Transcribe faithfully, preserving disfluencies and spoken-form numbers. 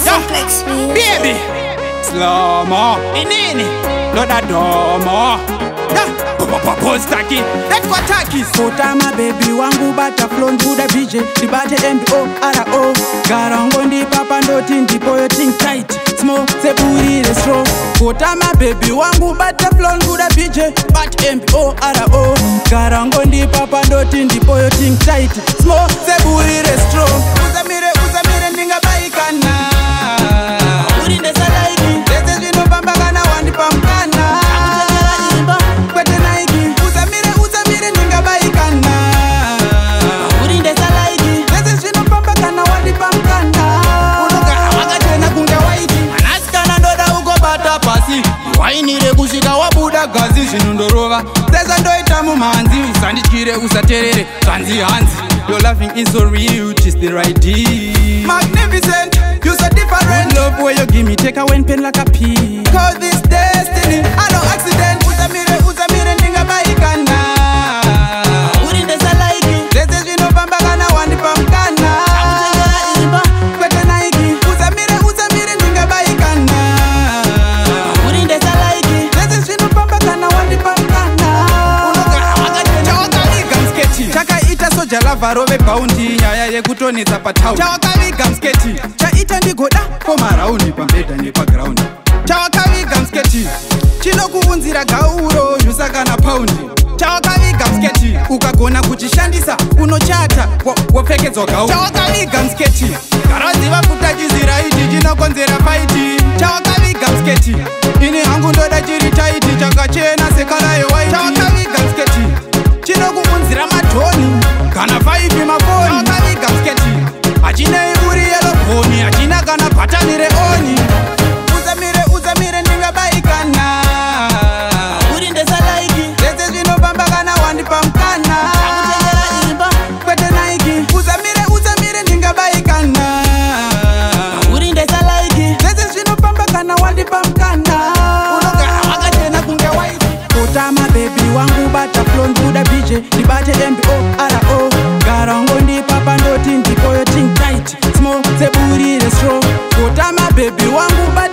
CymplexMusic. Baby, slow mo. Inini, loda domo. Pose Takiiz, that's what Takiiz. Kota my baby wangu bata flow through the B J. Dibate M B O R O. Garango Wandipa pandoti ndipo yo think tight. Small se booty the straw. Kota my baby wangu bata flow through the B J. But M B O R O. Garango Wandipa pandoti ndipo yo think tight. Small se booty the straw. Uzamire uzamire ninga baikana. Uri ndesa like. Leze zino bamba kana Wandipa Mukana. Wainire kusvika wabuda gazi zvinondorova seza ndoita mumanzi usandityire usaterere zvanzi hanzi. Your laughing is so real, it's the right deal. Magnificent, you so different. Love where you give me take away pen like a pea. Cause this destiny, I no accident. Uzamire uzamire ninga baikana. Uri ndesa like. Leze zvino bamba kana Wandipa Mukana. Kwete naiki. Uzamire uzamire ninga baikana. Chakaita soja lavaro vebhaundi nyaya yekutonetsa pataundi. Chawakaviga msketi chaita ndigoda komaraundi pambedha nepagiraundi. Chawakaviga msketi chinokuunzira gauro yusa kana paundi. Chawakaviga msketi ukagona kuchishandisa unochata wopfekedzwa gauro. Chawakaviga msketi garaziva kutachiziraiti chinokonzera faiti. Chawakaviga msketi ini hangu ndoda chiri taiti chakachena sekala yewaiti. Chawakaviga msketi chinokumunzira madhoni kana vaipi mafoni. Chawakaviga msketi hachinei uri yelo bhoni hachina kana bhatani reoni. Uzamire uzamire ninga baikana. Uri ndesa like. Leze zvinobamba kana Wandipa Mukana. Kwete naiki. Uzamire uzamire ninga baikana. Uri ndesa like. Leze zvinobamba kana Wandipa Mukana. Wakachena kunge white. Kota my baby wangu bata flow through the B J. Dibate M B O R O. Garango Wandipa pandoti ndipo yo think tight. Small se booty the straw. Kota my baby wangu bata